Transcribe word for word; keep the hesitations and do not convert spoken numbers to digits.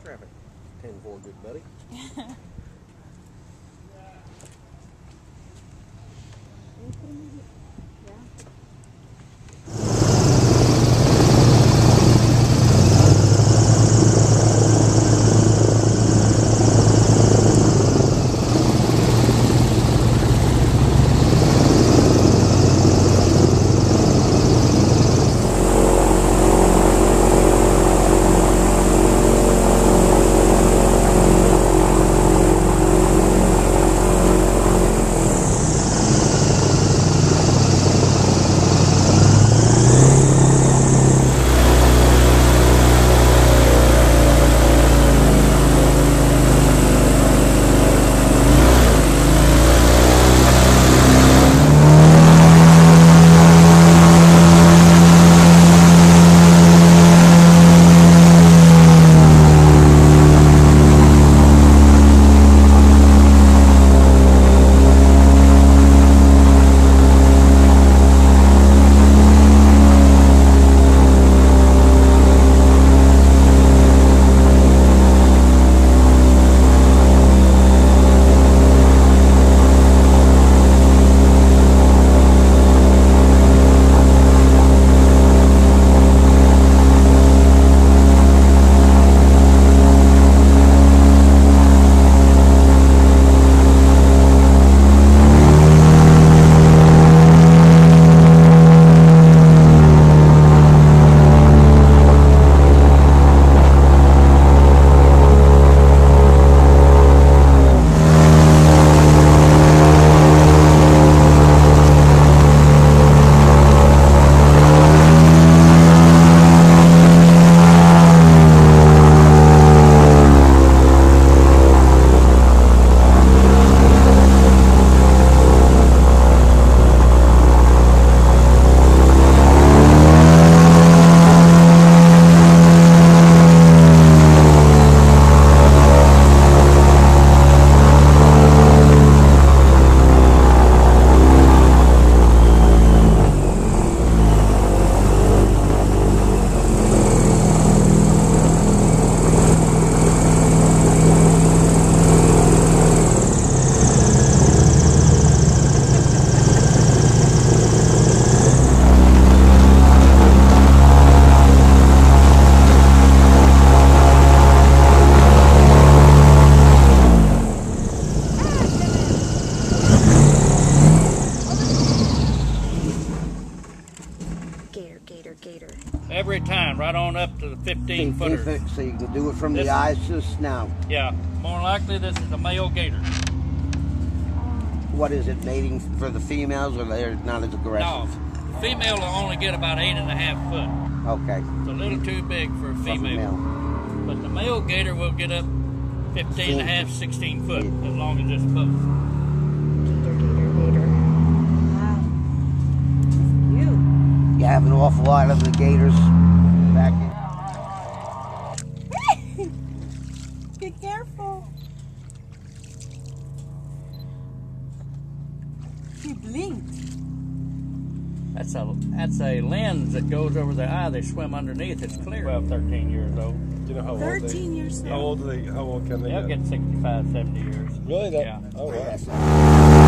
traffic. ten four, good buddy. Every time, right on up to the fifteen footer. So you can do it from this the eyes to the snout. Yeah, more likely this is a male gator. What is it, mating for the females, or they're not as aggressive? No, the female will only get about eight and a half foot. Okay. It's a little too big for a female. For but the male gator will get up fifteen and a half, sixteen foot, as long as it's both. Gator, gator, gator. Wow. You. You have an awful lot of the gators back in. Be careful. He blinked. That's a that's a lens that goes over the eye. They swim underneath. It's clear. twelve, thirteen years old. Do you know how old they? thirteen years old. How old are they? How old can they They'll get? get sixty-five, seventy years. Really? That, yeah. Oh wow.